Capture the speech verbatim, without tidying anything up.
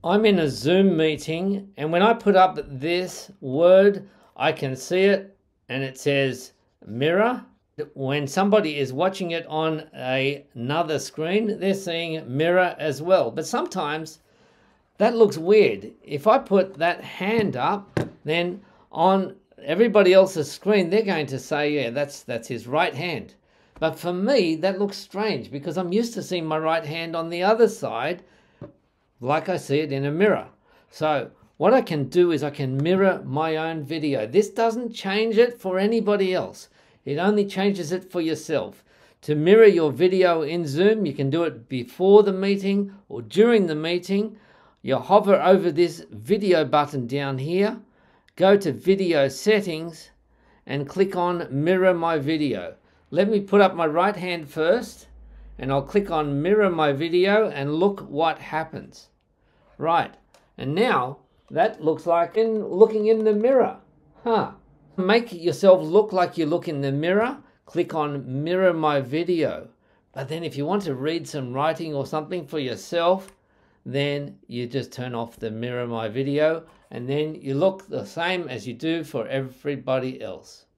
I'm in a Zoom meeting, and when I put up this word, I can see it and it says mirror. When somebody is watching it on a, another screen, they're seeing mirror as well. But sometimes that looks weird. If I put that hand up, then on everybody else's screen, they're going to say, yeah, that's, that's his right hand. But for me, that looks strange because I'm used to seeing my right hand on the other side, like I see it in a mirror. So what I can do is I can mirror my own video. This doesn't change it for anybody else. It only changes it for yourself. To mirror your video in Zoom, you can do it before the meeting or during the meeting. You hover over this video button down here, go to video settings and click on mirror my video. Let me put up my right hand first and I'll click on mirror my video and look what happens. Right, and now that looks like in looking in the mirror. Huh. Make yourself look like you look in the mirror. Click on mirror my video. But then if you want to read some writing or something for yourself, then you just turn off the mirror my video and then you look the same as you do for everybody else.